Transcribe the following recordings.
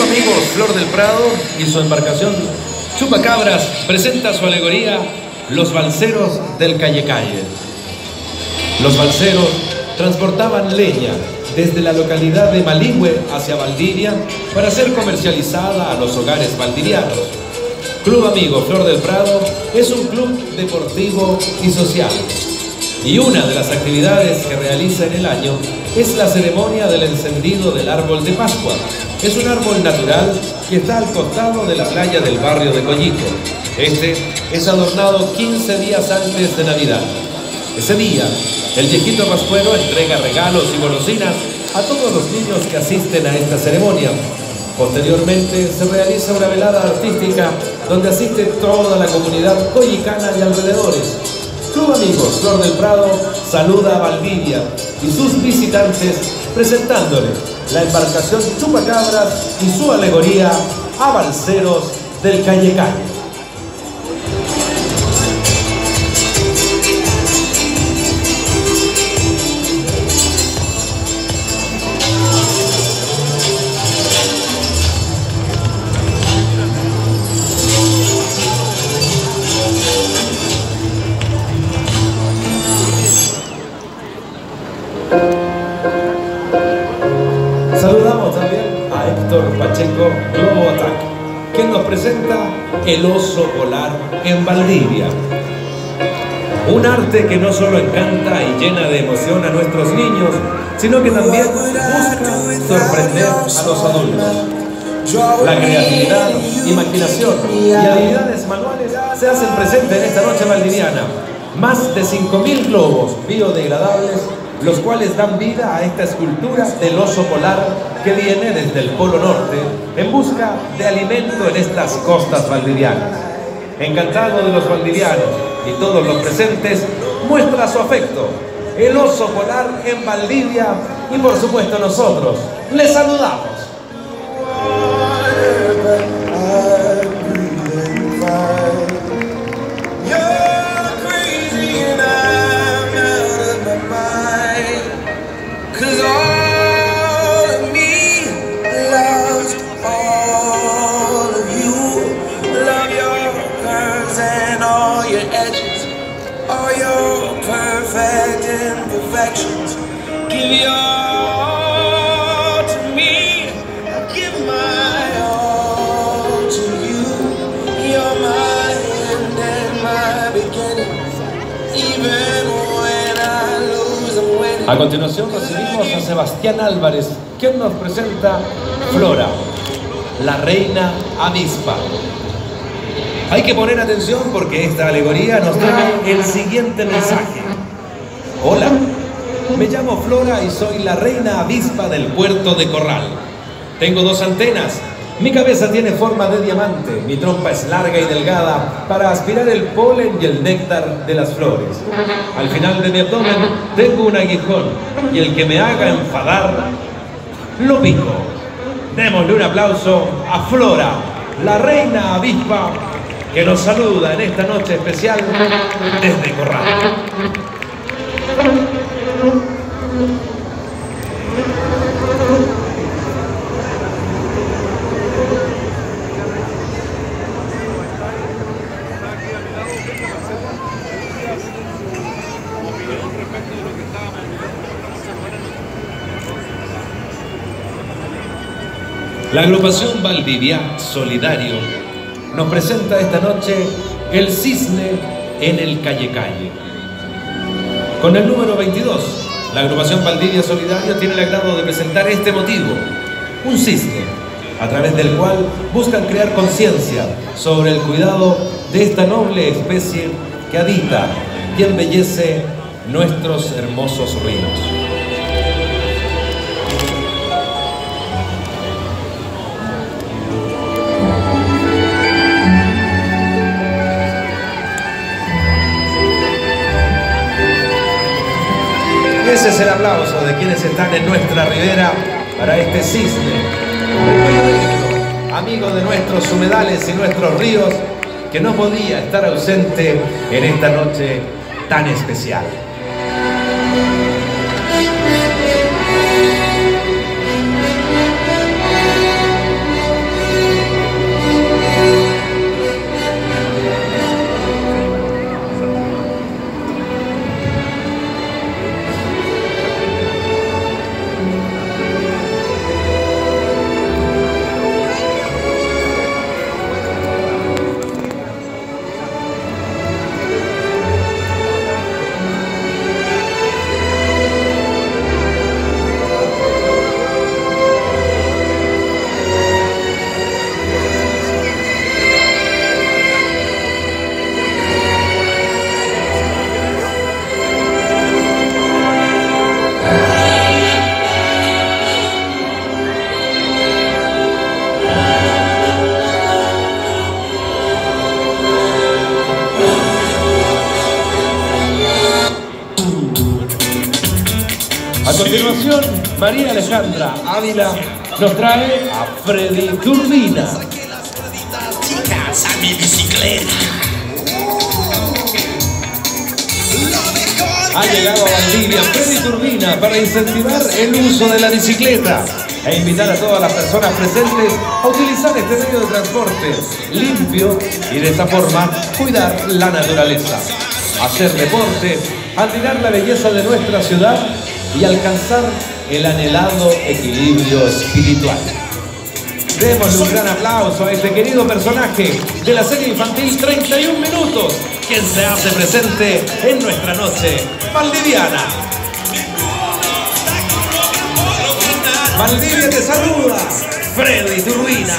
Amigos Flor del Prado y su embarcación Chupacabras presenta su alegoría Los Balseros del Calle Calle. Los balseros transportaban leña desde la localidad de Maligüe hacia Valdivia para ser comercializada a los hogares valdivianos. Club Amigo Flor del Prado es un club deportivo y social. Y una de las actividades que realiza en el año es la ceremonia del encendido del árbol de Pascua. Es un árbol natural que está al costado de la playa del barrio de Collito. Este es adornado 15 días antes de Navidad. Ese día, el viejito pascuero entrega regalos y golosinas a todos los niños que asisten a esta ceremonia. Posteriormente, se realiza una velada artística donde asiste toda la comunidad collicana y alrededores. Club Amigos Flor del Prado saluda a Valdivia y sus visitantes presentándole la embarcación Chupacabras y su alegoría a balseros del Calle Calle. Saludamos también a Héctor Pacheco Globo Attack, quien nos presenta el oso polar en Valdivia. Un arte que no solo encanta y llena de emoción a nuestros niños, sino que también busca sorprender a los adultos. La creatividad, imaginación y habilidades manuales se hacen presentes en esta noche valdiviana. Más de 5.000 globos biodegradables, los cuales dan vida a esta escultura del oso polar que viene desde el Polo Norte en busca de alimento en estas costas valdivianas. Encantado de los valdivianos y todos los presentes, muestra su afecto. El oso polar en Valdivia y por supuesto nosotros les saludamos. Give your all to me, I give my all to you. You're my end and my beginning. Even when I lose, I'm winning. A continuación recibimos a Sebastián Álvarez, quien nos presenta Flora, la reina avispa. Hay que poner atención porque esta alegoría nos trae el siguiente mensaje. Hola, me llamo Flora y soy la reina avispa del puerto de Corral. Tengo 2 antenas, mi cabeza tiene forma de diamante, mi trompa es larga y delgada para aspirar el polen y el néctar de las flores. Al final de mi abdomen tengo un aguijón y el que me haga enfadar, lo pico. Démosle un aplauso a Flora, la reina avispa, que nos saluda en esta noche especial desde Corral. La agrupación Valdivia Solidario nos presenta esta noche El Cisne en el Calle Calle. Con el número 22, la agrupación Valdivia Solidario tiene el agrado de presentar este motivo, un cisne, a través del cual buscan crear conciencia sobre el cuidado de esta noble especie que habita y embellece nuestros hermosos ríos. Ese es el aplauso de quienes están en nuestra ribera para este cisne, amigo de nuestros humedales y nuestros ríos, que no podía estar ausente en esta noche tan especial. continuación, María Alejandra Ávila nos trae a Freddy Turbina. Chicas, a mi bicicleta. Ha llegado a Valdivia Freddy Turbina para incentivar el uso de la bicicleta e invitar a todas las personas presentes a utilizar este medio de transporte limpio y de esta forma cuidar la naturaleza, hacer deporte, admirar la belleza de nuestra ciudad y alcanzar el anhelado equilibrio espiritual. Démosle un gran aplauso a este querido personaje de la serie infantil 31 Minutos, quien se hace presente en nuestra noche valdiviana. Valdivia te saluda, Freddy Turbina.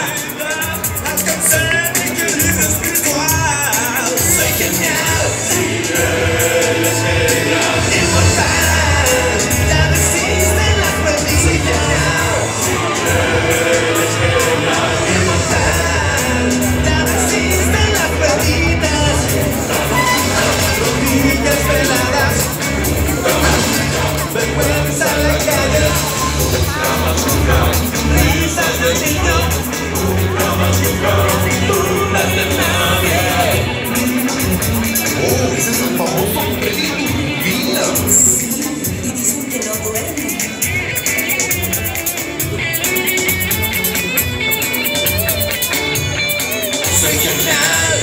Ese es el famoso Freddy Turbina. Y dicen que no duerme. Soy genial,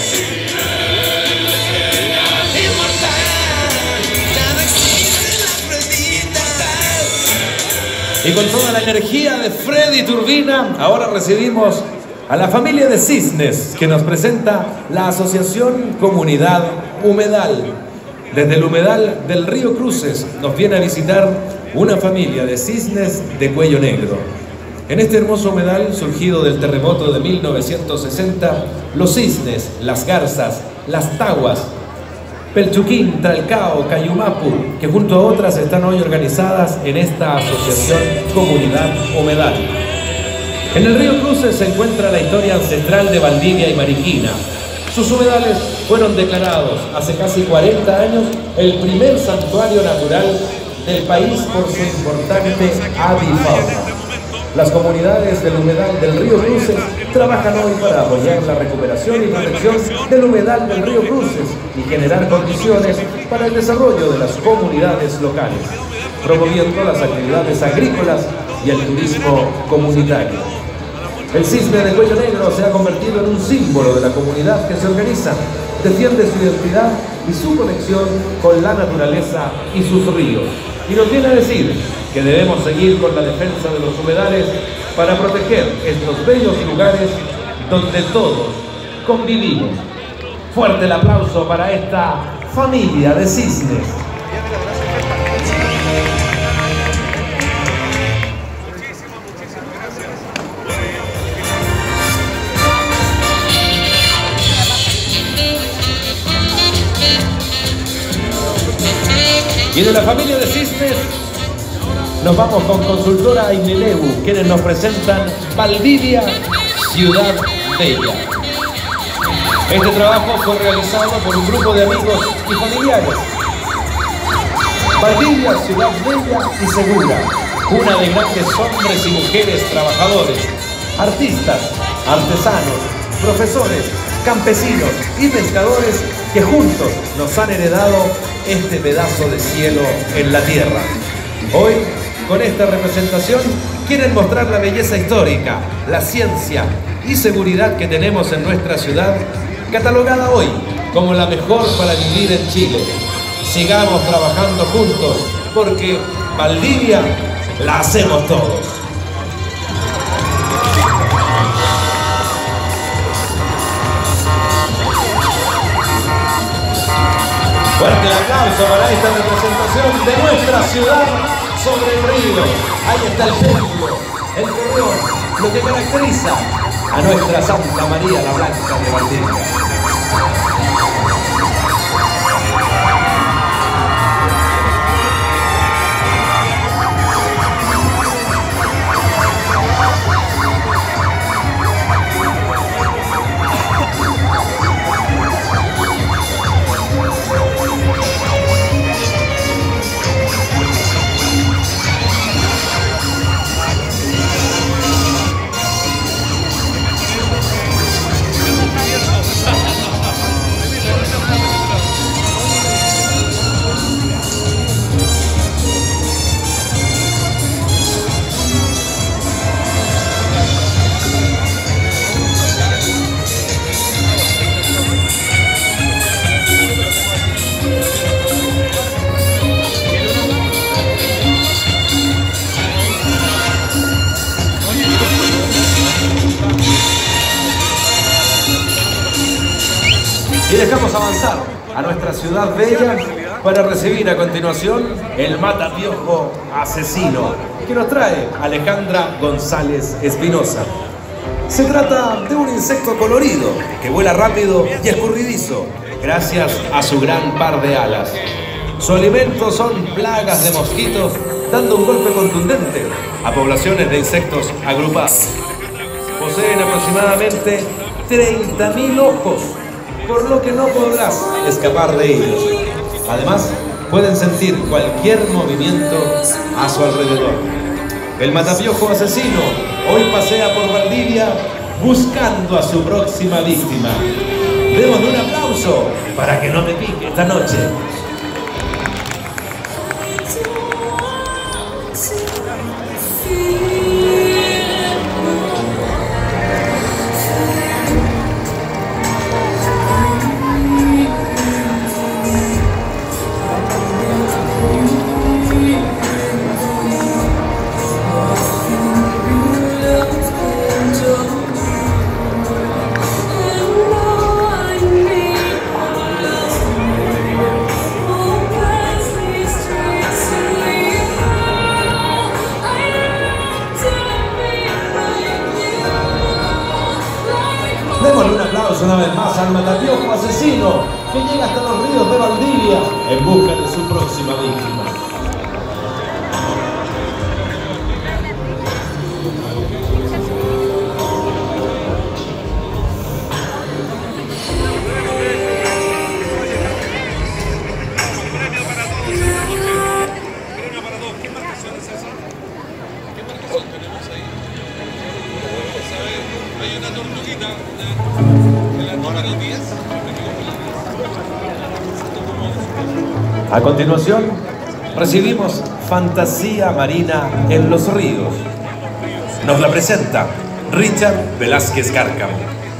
inmortal, ya no existe la Fredita. Y con toda la energía de Freddy Turbina, ahora recibimos a la familia de Cisnes, que nos presenta la Asociación Comunidad Humedal. Desde el humedal del río Cruces nos viene a visitar una familia de cisnes de cuello negro. En este hermoso humedal, surgido del terremoto de 1960, los cisnes, las garzas, las taguas, Pelchuquín, Tralcao, Cayumapu, que junto a otras están hoy organizadas en esta Asociación Comunidad Humedal. En el río Cruces se encuentra la historia ancestral de Valdivia y Mariquina. Sus humedales fueron declarados hace casi 40 años el primer santuario natural del país por su importante avifauna. Las comunidades del humedal del río Cruces trabajan hoy para apoyar la recuperación y protección del humedal del río Cruces y generar condiciones para el desarrollo de las comunidades locales, promoviendo las actividades agrícolas y el turismo comunitario. El cisne de cuello negro se ha convertido en un símbolo de la comunidad que se organiza, defiende su identidad y su conexión con la naturaleza y sus ríos. Y nos viene a decir que debemos seguir con la defensa de los humedales para proteger estos bellos lugares donde todos convivimos. Fuerte el aplauso para esta familia de cisnes. Y de la familia de cisnes nos vamos con Consultora Inelebu, quienes nos presentan Valdivia, Ciudad Bella. Este trabajo fue realizado por un grupo de amigos y familiares. Valdivia, Ciudad Bella y Segura, una de grandes hombres y mujeres trabajadores, artistas, artesanos, profesores, campesinos y pescadores que juntos nos han heredado este pedazo de cielo en la tierra. Hoy, con esta representación, quieren mostrar la belleza histórica, la ciencia y seguridad que tenemos en nuestra ciudad, catalogada hoy como la mejor para vivir en Chile. Sigamos trabajando juntos, porque Valdivia la hacemos todos. Fuerte el aplauso para esta representación de nuestra ciudad sobre el río. Ahí está el templo, el torreón, lo que caracteriza a nuestra Santa María la Blanca de Valdivia. Y dejamos avanzar a nuestra ciudad bella para recibir a continuación el matapiojo asesino que nos trae Alejandra González Espinosa. Se trata de un insecto colorido que vuela rápido y escurridizo gracias a su gran par de alas. Su alimento son plagas de mosquitos, dando un golpe contundente a poblaciones de insectos agrupados. Poseen aproximadamente 30.000 ojos, por lo que no podrás escapar de ellos. Además, pueden sentir cualquier movimiento a su alrededor. El matapiojo asesino hoy pasea por Valdivia buscando a su próxima víctima. Démosle un aplauso para que no me pique esta noche. Démosle un aplauso una vez más al matapiojo asesino que llega hasta los ríos de Valdivia en busca de su próxima víctima. Hay una tortuguita en la hora del 10. A continuación, recibimos Fantasía Marina en los Ríos. Nos la presenta Richard Velázquez Cárcamo.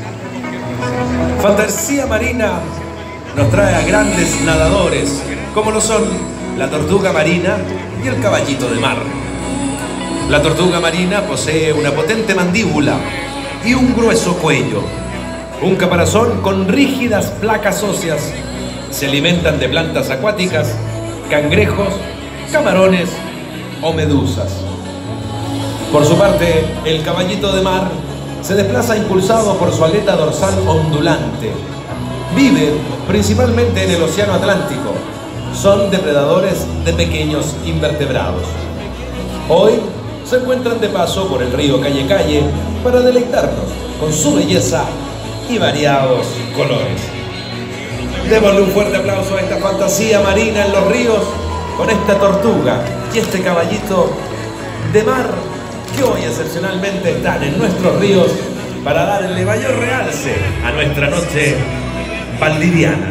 Fantasía Marina nos trae a grandes nadadores, como lo son la tortuga marina y el caballito de mar. La tortuga marina posee una potente mandíbula y un grueso cuello, un caparazón con rígidas placas óseas. Se alimentan de plantas acuáticas, cangrejos, camarones o medusas. Por su parte, el caballito de mar se desplaza impulsado por su aleta dorsal ondulante. Vive principalmente en el océano Atlántico. Son depredadores de pequeños invertebrados. Hoy se encuentran de paso por el río Calle Calle para deleitarnos con su belleza y variados colores. Démosle un fuerte aplauso a esta fantasía marina en los ríos con esta tortuga y este caballito de mar que hoy excepcionalmente están en nuestros ríos para darle mayor realce a nuestra noche valdiviana.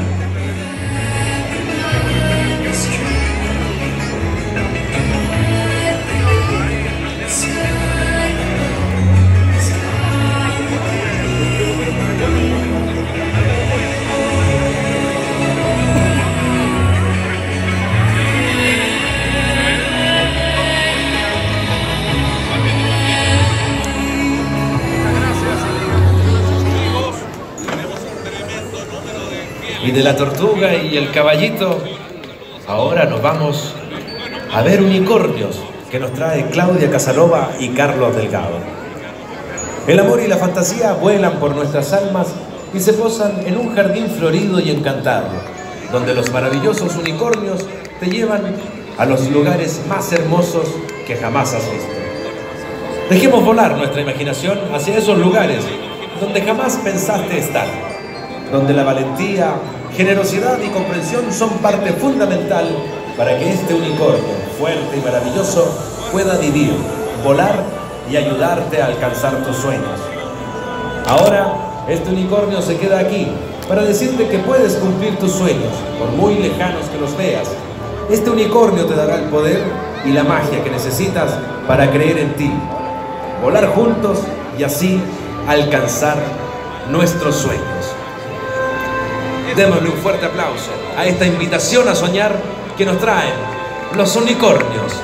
Y de la tortuga y el caballito, ahora nos vamos a ver unicornios que nos trae Claudia Casanova y Carlos Delgado. El amor y la fantasía vuelan por nuestras almas y se posan en un jardín florido y encantado, donde los maravillosos unicornios te llevan a los lugares más hermosos que jamás has visto. Dejemos volar nuestra imaginación hacia esos lugares donde jamás pensaste estar, donde la valentía, generosidad y comprensión son parte fundamental para que este unicornio fuerte y maravilloso pueda vivir, volar y ayudarte a alcanzar tus sueños. Ahora, este unicornio se queda aquí para decirte que puedes cumplir tus sueños, por muy lejanos que los veas. Este unicornio te dará el poder y la magia que necesitas para creer en ti, volar juntos y así alcanzar nuestros sueños. Démosle un fuerte aplauso a esta invitación a soñar que nos traen los unicornios.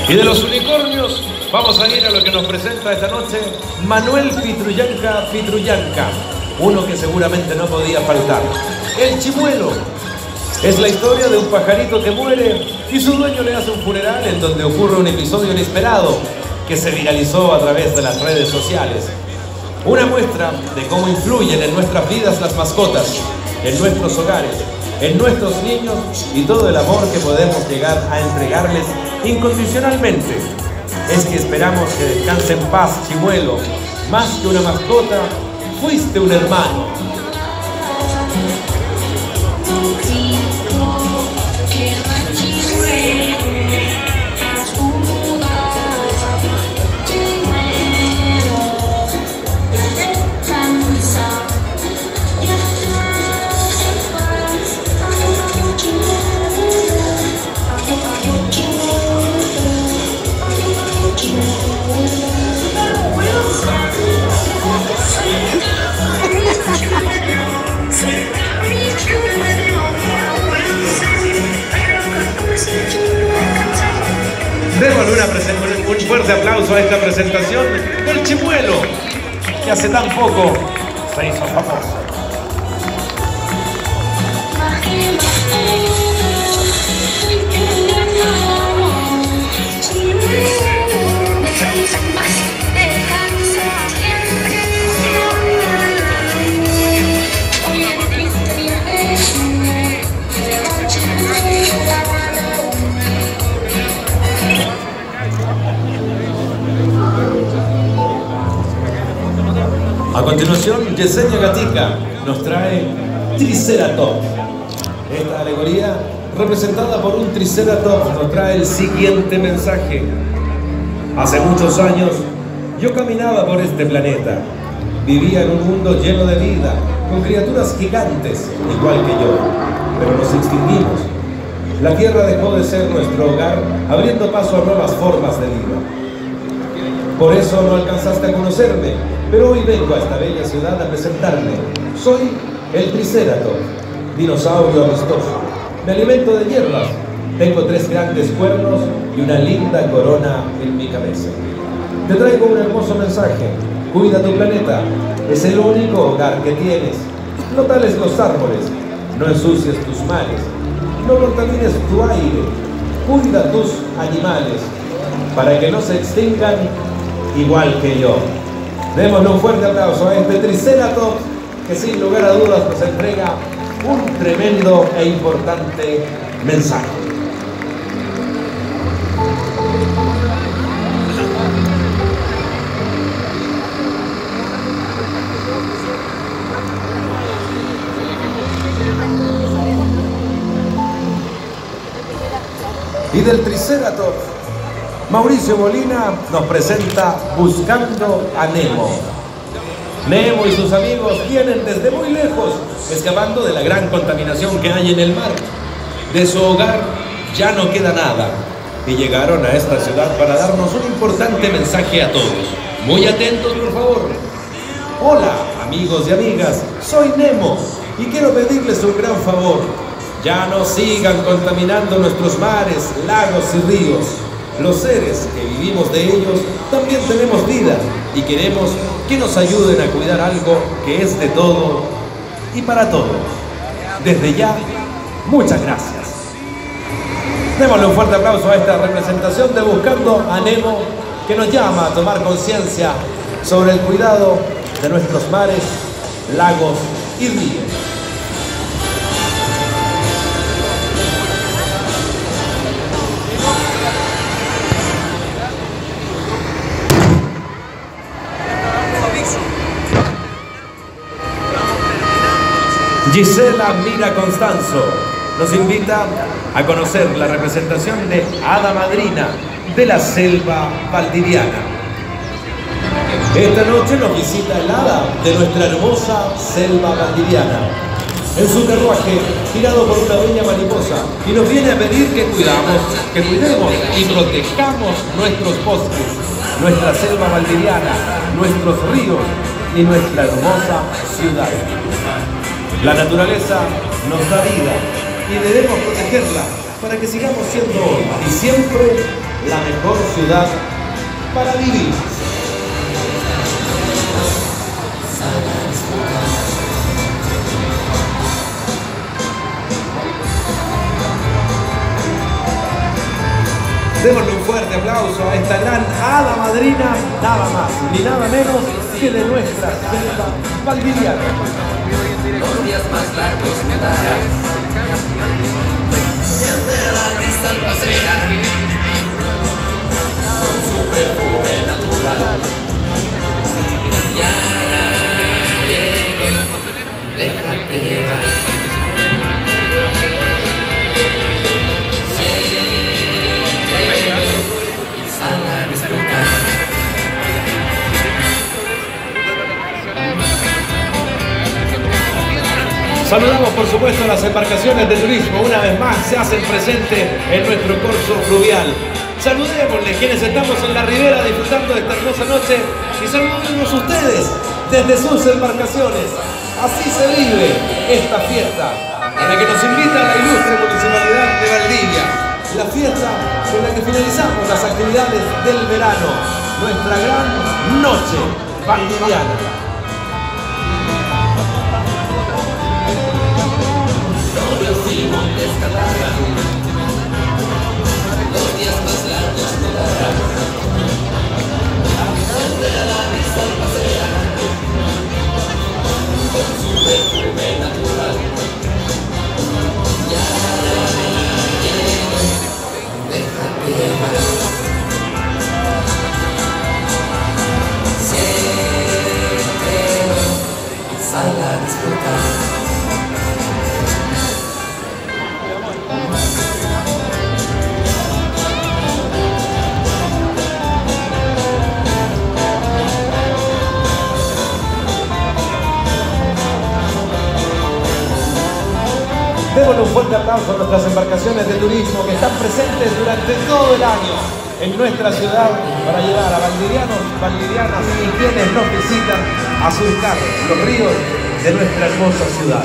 Y de los unicornios vamos a ir a lo que nos presenta esta noche Manuel Pitrullanca, uno que seguramente no podía faltar. El Chimuelo. Es la historia de un pajarito que muere y su dueño le hace un funeral en donde ocurre un episodio inesperado que se viralizó a través de las redes sociales. Una muestra de cómo influyen en nuestras vidas las mascotas, en nuestros hogares, en nuestros niños y todo el amor que podemos llegar a entregarles incondicionalmente. Es que esperamos que descanse en paz, Chimuelo. Más que una mascota, fuiste un hermano. Démosle un fuerte aplauso a esta presentación del Chimuelo, que hace tan poco se hizo famoso. A continuación, Yesenia Gatica nos trae Triceratops. Esta alegoría, representada por un Triceratops, nos trae el siguiente mensaje. Hace muchos años, yo caminaba por este planeta. Vivía en un mundo lleno de vida, con criaturas gigantes, igual que yo. Pero nos extinguimos. La Tierra dejó de ser nuestro hogar, abriendo paso a nuevas formas de vida. Por eso no alcanzaste a conocerme, pero hoy vengo a esta bella ciudad a presentarme. Soy el Triceratops, dinosaurio amistoso. Me alimento de hierbas. Tengo 3 grandes cuernos y una linda corona en mi cabeza. Te traigo un hermoso mensaje. Cuida tu planeta. Es el único hogar que tienes. No tales los árboles. No ensucies tus mares. No contamines tu aire. Cuida tus animales para que no se extingan igual que yo. Démosle un fuerte aplauso a este Triceratops que sin lugar a dudas nos entrega un tremendo e importante mensaje. Y del Triceratops, Mauricio Molina nos presenta Buscando a Nemo. Nemo y sus amigos vienen desde muy lejos, escapando de la gran contaminación que hay en el mar. De su hogar ya no queda nada y llegaron a esta ciudad para darnos un importante mensaje a todos. Muy atentos, por favor. Hola, amigos y amigas, soy Nemo y quiero pedirles un gran favor. Ya no sigan contaminando nuestros mares, lagos y ríos. Los seres que vivimos de ellos también tenemos vida y queremos que nos ayuden a cuidar algo que es de todo y para todos. Desde ya, muchas gracias. Démosle un fuerte aplauso a esta representación de Buscando a Nemo, que nos llama a tomar conciencia sobre el cuidado de nuestros mares, lagos y ríos. Gisela Mira Constanzo nos invita a conocer la representación de Hada Madrina de la selva valdiviana. Esta noche nos visita el hada de nuestra hermosa selva valdiviana, en su carruaje tirado por una bella mariposa, y nos viene a pedir que cuidemos y protejamos nuestros bosques, nuestra selva valdiviana, nuestros ríos y nuestra hermosa ciudad. La naturaleza nos da vida y debemos protegerla para que sigamos siendo hoy y siempre la mejor ciudad para vivir. Démosle un fuerte aplauso a esta gran hada madrina, nada más ni nada menos que de nuestra selva valdiviana. Los días más largos me darás. Siente la brisa al pasear, con su perfume natural. Ya llegué, déjate llevar. Saludamos por supuesto a las embarcaciones de turismo, una vez más se hacen presentes en nuestro corso fluvial. Saludémosle quienes estamos en la ribera disfrutando de esta hermosa noche y saludemos ustedes desde sus embarcaciones. Así se vive esta fiesta en la que nos invita la ilustre Municipalidad de Valdivia. La fiesta con la que finalizamos las actividades del verano, nuestra gran noche valdiviana. Los días más largos me darán. Siente la brisa al pasear, con su perfume natural. Ya llegué, déjate llevar. Siéntelo, sal a disfrutar. Démosle un fuerte aplauso a nuestras embarcaciones de turismo que están presentes durante todo el año en nuestra ciudad para llevar a valdivianos, valdivianas y quienes nos visitan a surcar los ríos de nuestra hermosa ciudad.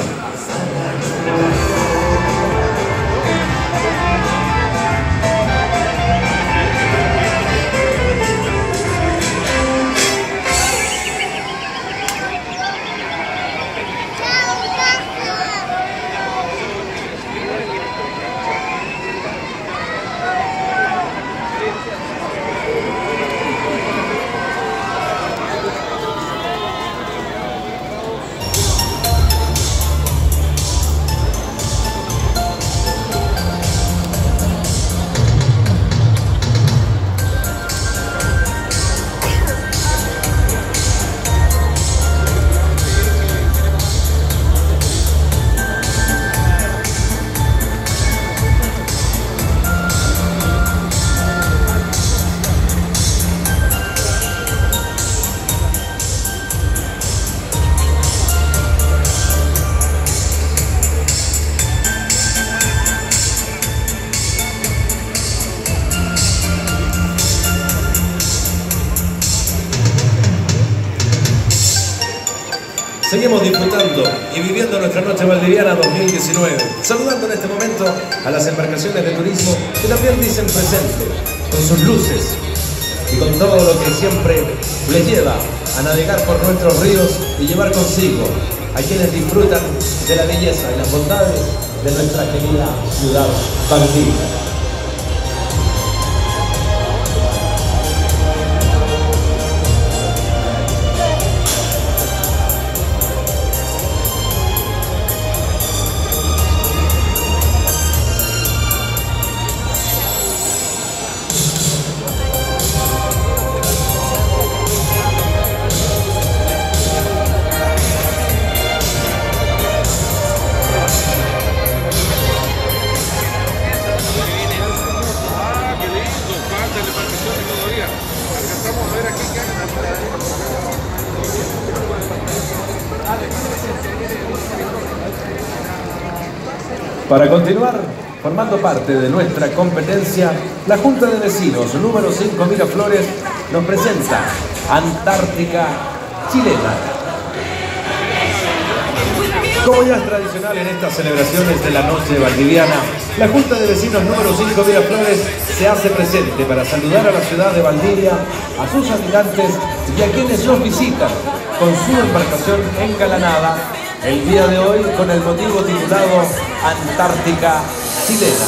Seguimos disfrutando y viviendo nuestra noche valdiviana 2019. Saludando en este momento a las embarcaciones de turismo que también dicen presente, con sus luces y con todo lo que siempre les lleva a navegar por nuestros ríos y llevar consigo a quienes disfrutan de la belleza y las bondades de nuestra querida ciudad Valdivia. Para continuar formando parte de nuestra competencia, la Junta de Vecinos número 5 Miraflores nos presenta Antártica Chilena. Como ya es tradicional en estas celebraciones de la noche valdiviana, la Junta de Vecinos número 5 Miraflores se hace presente para saludar a la ciudad de Valdivia, a sus habitantes y a quienes nos visitan con su embarcación engalanada el día de hoy con el motivo titulado Antártica Chilena.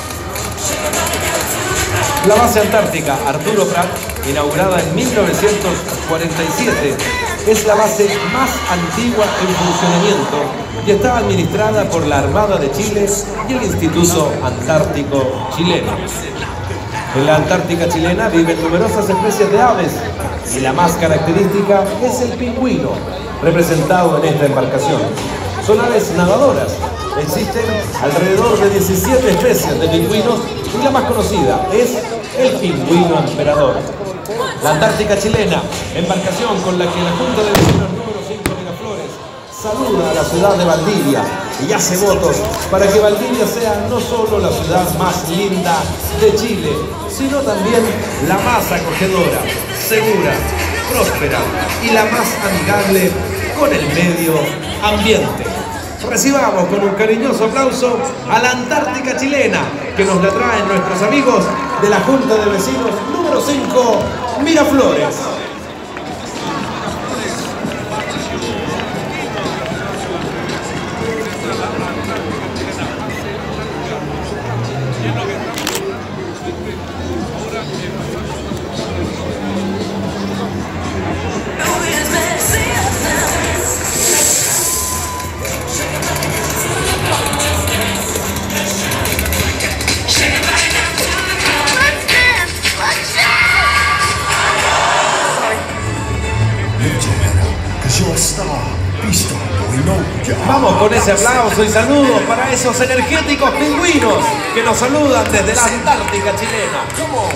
La base antártica Arturo Prat, inaugurada en 1947, es la base más antigua en funcionamiento y está administrada por la Armada de Chile y el Instituto Antártico Chileno. En la Antártica chilena viven numerosas especies de aves y la más característica es el pingüino, representado en esta embarcación. Son aves nadadoras. Existen alrededor de 17 especies de pingüinos y la más conocida es el pingüino emperador. La Antártica chilena, embarcación con la que la Junta de Vecinos número 5 Miraflores saluda a la ciudad de Valdivia y hace votos para que Valdivia sea no solo la ciudad más linda de Chile, sino también la más acogedora, segura, próspera y la más amigable con el medio ambiente. Recibamos con un cariñoso aplauso a la Antártica chilena, que nos la traen nuestros amigos de la Junta de Vecinos número 5 Miraflores. Vamos con ese aplauso y saludos para esos energéticos pingüinos que nos saludan desde la Antártica chilena. ¿Cómo?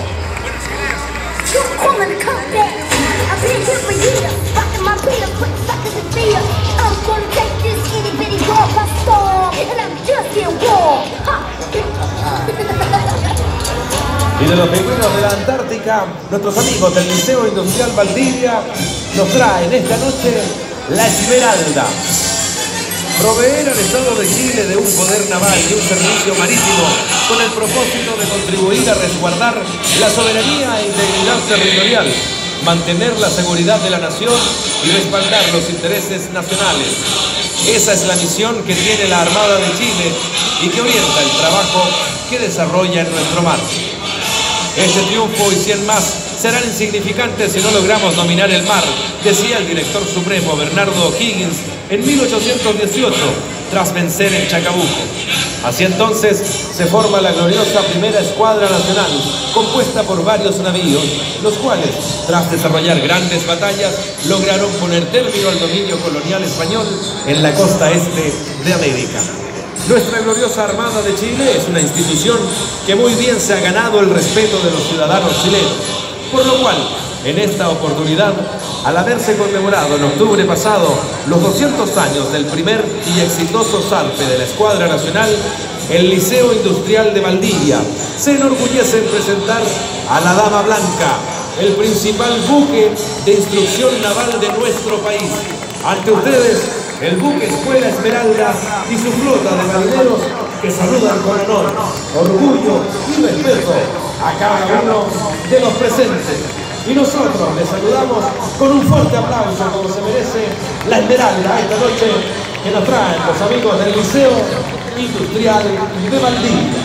Y de los pingüinos de la Antártica, nuestros amigos del Liceo Industrial Valdivia nos traen esta noche la Esmeralda. Proveer al Estado de Chile de un poder naval y un servicio marítimo con el propósito de contribuir a resguardar la soberanía e integridad territorial, mantener la seguridad de la nación y respaldar los intereses nacionales. Esa es la misión que tiene la Armada de Chile y que orienta el trabajo que desarrolla en nuestro mar. Este triunfo y 100 más serán insignificantes si no logramos dominar el mar, decía el director supremo Bernardo O'Higgins en 1818, tras vencer en Chacabuco. Así entonces se forma la gloriosa Primera Escuadra Nacional, compuesta por varios navíos, los cuales, tras desarrollar grandes batallas, lograron poner término al dominio colonial español en la costa este de América. Nuestra gloriosa Armada de Chile es una institución que muy bien se ha ganado el respeto de los ciudadanos chilenos, por lo cual, en esta oportunidad, al haberse conmemorado en octubre pasado los 200 años del primer y exitoso zarpe de la Escuadra Nacional, el Liceo Industrial de Valdivia se enorgullece en presentar a la Dama Blanca, el principal buque de instrucción naval de nuestro país. Ante ustedes, el buque Escuela Esmeralda y su flota de marineros que saludan con honor, orgullo y respeto a cada uno de los presentes. Y nosotros les saludamos con un fuerte aplauso, como se merece la Esmeralda esta noche que nos traen los amigos del Liceo Industrial de Valdivia.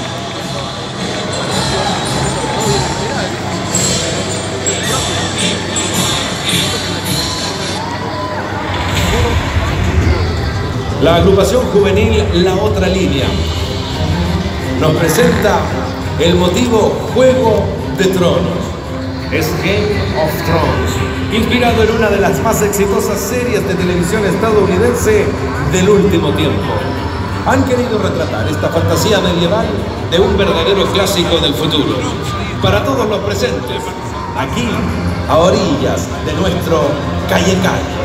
La agrupación juvenil La Otra Línea nos presenta el motivo Juego de Tronos. Es Game of Thrones, inspirado en una de las más exitosas series de televisión estadounidense del último tiempo. Han querido retratar esta fantasía medieval de un verdadero clásico del futuro. Para todos los presentes, aquí, a orillas de nuestro Calle.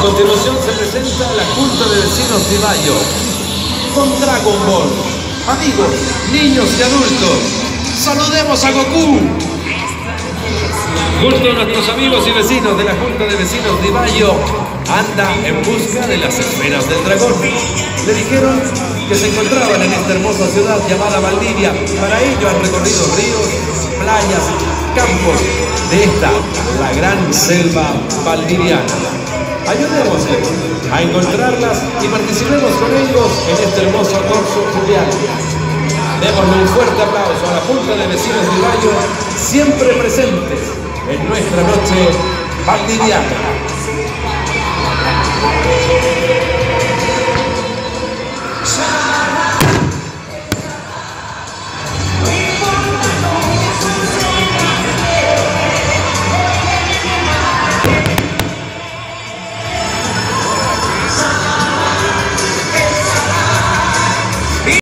continuación se presenta la Junta de Vecinos de Bayo con Dragon Ball. Amigos, niños y adultos, saludemos a Goku. Junto a nuestros amigos y vecinos de la Junta de Vecinos de Bayo, anda en busca de las esferas del dragón. Le dijeron que se encontraban en esta hermosa ciudad llamada Valdivia. Para ello han recorrido ríos, playas, campos de esta, la gran selva valdiviana. Ayudémosles a encontrarlas y participemos con ellos en este hermoso corso fluvial. Démosle un fuerte aplauso a la Junta de Vecinos de Bayo, siempre presentes en nuestra noche valdiviana.